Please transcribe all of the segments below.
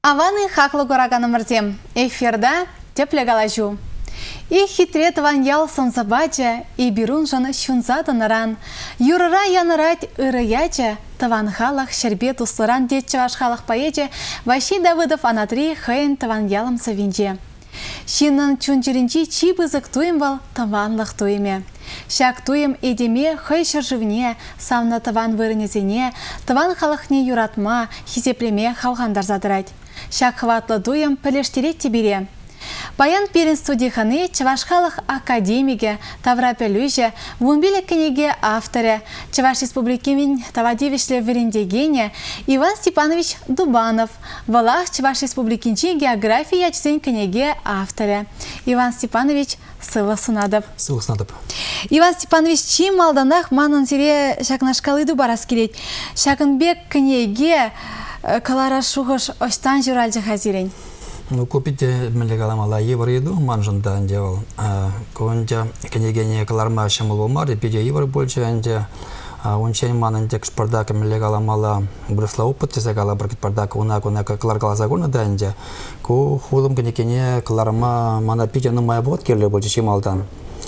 Аваны хаклы гораганымырзем. Эфирда тепле галажу. И хитрет ван ял сонзабача, и берун жаны шунзадыныран. Юрыра янырать ырыяча, таван халах шербет услыран детчеваш халах поэче, Ващи Давыдов Анатри хэйн таван ялым савинже. Шинын чунчеринчи чибызык туймвал таванлых туйме. Шак туйым эдеме хэй шыржывне, савна таван вырынезене, таван халахне юратма, хизеплеме халгандар задырать. Шак хватлы дуем пілештерет тебере. Баян перен студиханы Чавашхалах академиге, Тавра Пелюже, Вумбиле книге авторе, Чаваш Республикимин Тавадевишле Верендегене, Иван Степанович Дубанов, Валах Чаваш Республикинчи география ячзень книге авторе. Иван Степанович Сыласунадов. Иван Степанович чим малданах манансире шакнашкалы дубарас келет. Шакынбек книге калара шуғыш остан журальжы хазирень. Ну, купите мелегаламала еврею манжанда делал. Конча княгиня Кларма Шамулумари, пиде евро больше анде. Он чей мананде экспордака мелегаламала бросла опыт загала бракет пардака уна кларгала загона данде. Ку худом княгиня Кларма мана пиде на моя водке или больше чималдан.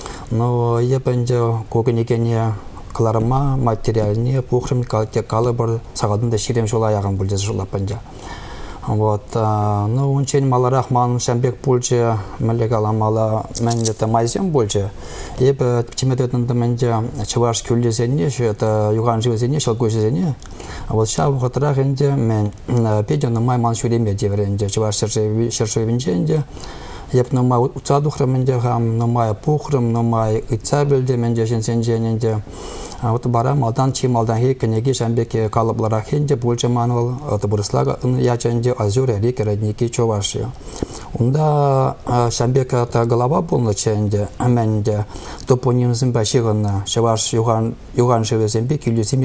Но я пенде ку княгиня Кларма материальнее пухрем калыбр сагадында ширем жола яган больше жола пенде. Вот, ну, он чень маларах ман шамбек пульче мелегаламала менде это майзем больше. И по чемедетным менде чуваш кюллезене, это юган живезене, шалгозене. Вот сейчас в хотрах энде мен педен на май ман шуреме деверенде, чуваш шершевинченде. Я б на май уцадухрам менде гам, на май пухрам, на май ицабельде менде женсенжененде. Вот бара малдан чи малдан хе книги шамбеке калыблара хенде больше манвал это буруслага яченде азюре рекередники чуваши. Унда шамбека та голова полноченде менде топонимзым башигына чуваш юган живезембе килюзим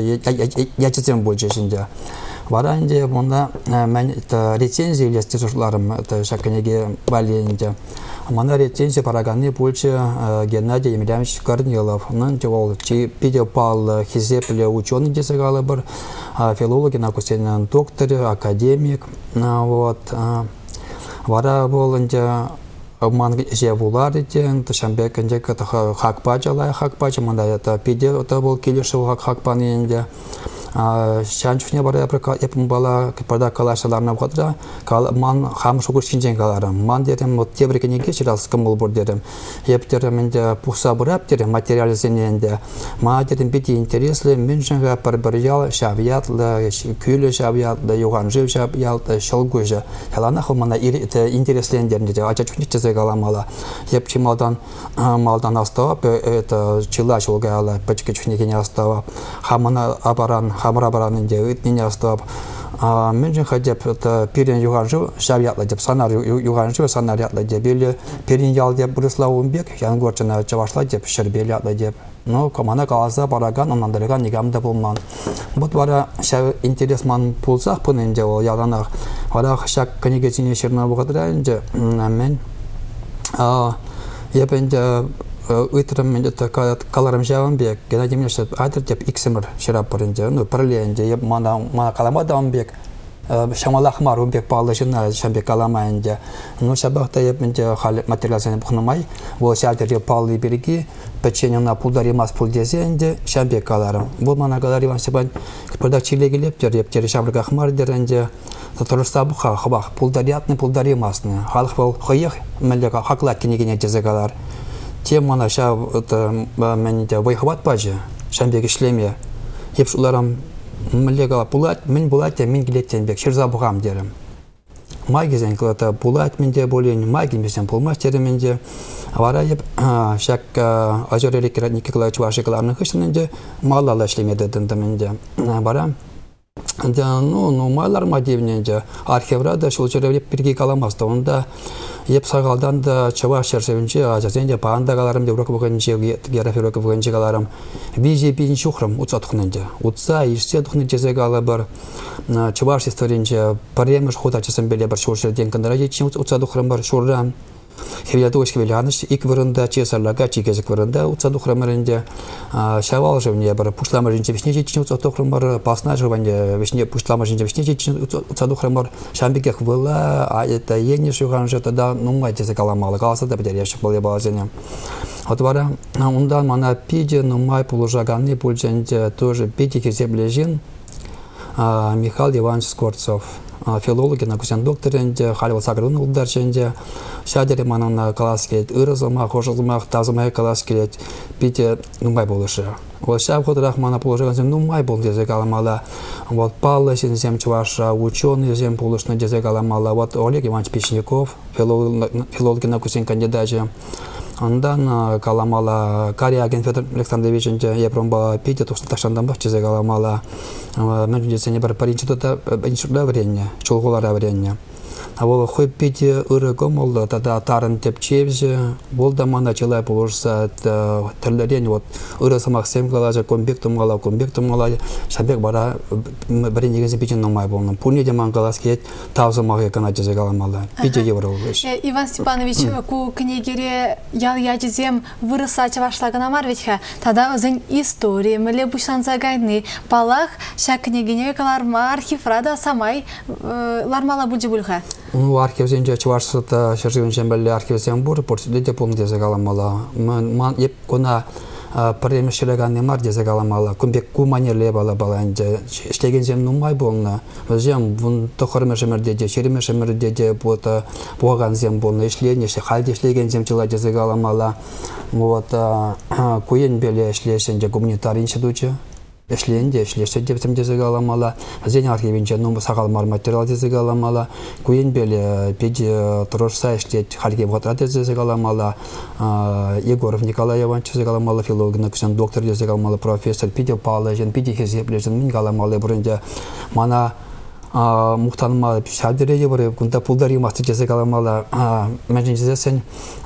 ячетем больше шенде. Варанде монда мен это рецензии лестежларым это шакнеге баленде. Мана рецензия параганы больше Геннадий Емельянович Корнилов. Он делал пидепал хизепле ученый десагалы бар, филологи на кусен доктор, академик. Вот. Вара болынде манг жевуларите, шамбек энде ката хакпачалай хакпача манда это пиде это был килешев хакпаненде. Шанчуне бара япын бала кипарда калашаларына бходра ман хам шугур шинжен каларым ман дерем вот тебрекенеге чиралс кымыл бур дерем ептерем энде пухса бурап дерем материализененде ма дерем бити интересле менженга парбарял шавятлы күле шавятлы юган жив шавятлы шалгужа ялана хомана интереслендеринде ачачуни чезегаламала епчи малдан астава это чила шулгала пачкачунеге астава хамана абаран хамрабаранынде ütнене астап. Менжен хадеп это перен юганжу шавятлы деп санар юганжу санарятлы деп или перен ял деп Буриславунбек янгорчана чавашла деп шербелятлы деп. Но комана каласа бараган онандарган нигамда булман. Вот вара шав интерес ман пулсах пуненде ол яланах. Вара шак книгесине шерна бугадранде мен епенде Утром мне это каларам жавамбек, Геннадий Емельянович айтыр деп иксемір ширап барынде, ну параллельнде еп мана калама давамбек, шамалахмар умбек палышына шамбек каламайынде, ну шабахта еп менде материалсаны бұқнымай, ол шалтер еп палы береги, печеньена пулдаримас пулдезенде шамбек каларам. Бұл мана калар Иван Степан продак чилегелеп дер еп тері шамбек ахмар деренде, Татарстан бұқа хабақ пулдариятны пулдаримасны, халық бол қойық мәліға хақлат кенегене жезегалар. Тема наша это менде вайхват пажи шамбек ишлеме епшуларам млега пулат мен булатя мен гилеттен бек ширза бугам дерем магизен клата пулат менде болен маги мисен пулмастер менде авара еп шак ажорели крадники клач вашекларны хышненде малала ишлемеде дында менде бара да ну малар мадевненде архиврада шулчерев бирге каламасты онда еп сагалдан да чаваш шершевинче ажазенде панда галарым деп рокбогенче география рокбогенче галарым биже пин шухрам утса тухненде утса ишсе тухненче загала бар чаваш историнче паремеш хода чесем беле бар шуршер ден кандара ечин утса тухрам бар шуррам Хевияды ойшкевеляныш, ик вырында, чесарлага, чикезик вырында, утсаду храмарынде, шавал живне бар, пушлама жинче вишне жичне утсаду храмар, пасна живане, вишне пушлама жинче вишне жичне утсаду храмар, шамбекех вылла, а это ени шухан же тогда, ну, майте каламала, каласа да потерящих был я балазене. Вот вара, ундан мана пиде, ну, май полужаганный пульченте, тоже пиде хизеблежин, Михаил Иванович Скворцов. Филологи на кусен докторенде, халил сагрын улдарченде, шадере манана каласкет, ырызылмах, хошылмах, тазылмах каласкет, пите нумай болышы. Вот шаб ходырах мана положил, нумай бол дезе каламала. Вот Павла Синзем Чуваша, ученый зем полушный дезе каламала. Вот Олег Иванович Печников, филологи на кусен кандидате. Ondan kalamala Karyagen Fedor Alexandrovich Епромба Пите, то что ташандан бахчизе каламала. Между сени бар паринчито иншурда варенье, чулгулара варенье. А вот хой Пите урыком олды, тогда тарын тепчевже, болда мана челай положса терлерень вот урысамах сем калажа комбектум гала, шабек бара вареньегезе Пите номай болны. Пунеде мангаласкет тавзамах канатизе каламала. Пите евро. Иван Степанович, ку книгере ял ячезем вырыса чавашлагана марвичха, тогда зен истории, мэле бушан загайны, палах, ша книгене каларма архиврада самай лармала буджибульха. Ну, архив чувашсыта шарживен жембелли архив зембур, портсидете помните загаламала. Ман еп кона премешелеган немар де загаламала. Кумбек куманерле бала-баланде. Иштеген зем нумай болна. Зем вун тохормешемердеде, черемешемердеде бота буаган зем болна. Ишлене, халде ишлеген зем чила де загаламала. Вот куен беле ишлешенде гуманитарий институтче. Эшленде, деп дезе каламала, зен архивинче ну сагалмар материал дезе каламала, куен беле педи трошса эшлет халге вотрат дезе каламала, Егоров Николай Иванович дезе каламала, филолог накусен доктор дезе каламала, профессор педи палежен, педи хезеплежен, мин каламала бурунде мана мухтанма шадиреге бар, кунда пулдари мастер дезе каламала, мәжен дезесен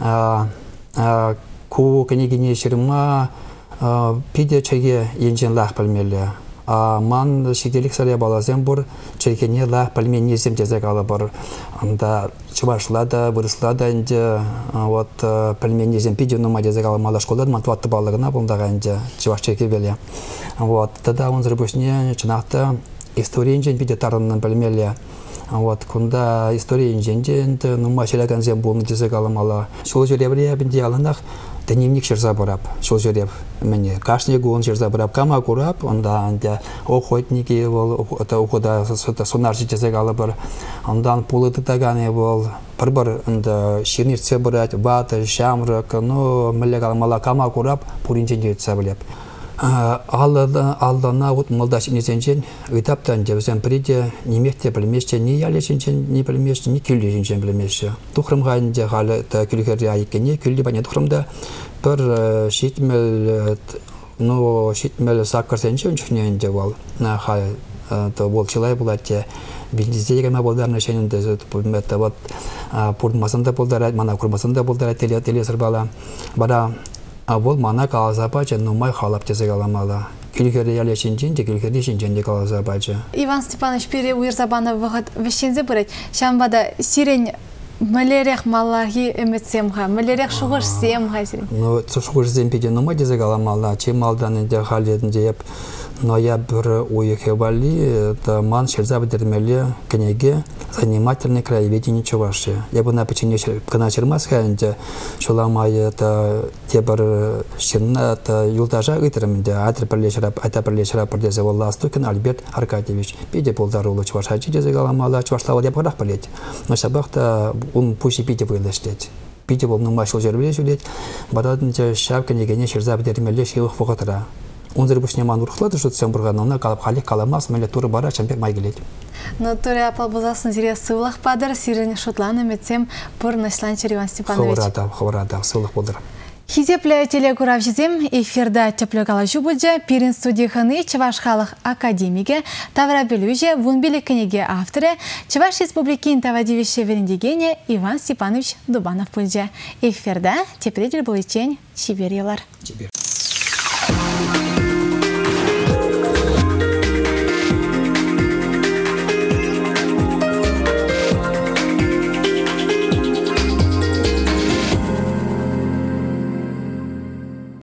ку книгине ширма пиде чеге енжен лах пальмеле. Ман шиделик сария балазем бур, чекене лах пальмен незем дезе кала бар. Анда чувашлада, вырыслада инде, вот пальмен незем пиде нума дезе кала мала школада, ман туатты балагына болдага инде, чуваш чеке беле. Вот, тогда он зарабушне, чынақта, история инжен пиде тараннан пальмеле. Вот, кунда история инжен, нума шелеган зем болны дезе кала мала. Шол жеребре бинде алынах, дневник жерза барап, шол жереб мене кашне гон жерза барап, кама курап, онда анде охотники бол, это ухода сонарчы дезе кала бар, ондан пулыты тагане бол, бір онда ширнирце барат, баты, шамрак, ну милле кала мала кама курап, пуринчен жетсе білеп. Алдана вот молдаш инесенчен, этаптан жевсен приде, немекте білмеште, не ялешенчен, не білмеште, не күлдешенчен білмеште. Тухрымға инде халы күлгерде айыккене, күлді бәне тухрымда бір шитмел саккарсенчен чүхне инде бол. Хай бол чылай болатте, билдіздегеме болдарына шенінде бұлметті, вот пұрдмасында болдарайды, мана құрмасында болдарайды, телесір бала. Бара бол мана калазапача нумай халап тезе каламала. Күлгерде ялешенченде, күлгерде шенченде калазапача. Иван Степанович пере уйрзабаны вғыт вешензе бұрайд. Шамбада сирен малерек маллахи эметсемха, малерек шуғыш семха сирен. Ну, шуғыш земпеде нумай тезе каламала, чем малдан инде халедінде еп. Но я бір уехал вали, это ман шерза выдермели книги занимательный краеведение Чувашии. Я бы на печенье кана чермасха, инде шуламай это те бір ширна, это юлтажа гитерминде, атр прилечера продезе Волла Стукин Альберт Аркадьевич. Пиде полдарулы Чувашачи дезе галамала, Чувашлава я пограх полеть. Но шабахта он пусть и пиде вылештеть. Пиде был нумай шел жерве жулеть, барадынче шаб книгине шерза выдермели шивых фугатара. Он зарубушне ман урхлады, что всем бурганына калып хали каламас, меле туры бара чампек майгелет. Но туре апал бузасын зире сывлах падар, сирен шутланы метсем пур нашланчер Иван Степанович. Ховрада, сывлах падар. Хизепле телегурав жезем, эфирда тепле калажу буджа, пирин студияханы Чуваш халық академиге, тавра белюже, вунбили книге авторы, Чуваш республики интавадивище верендегене Иван Степанович Дубанов буджа. Эфирда тепле дербулычень чибер елар.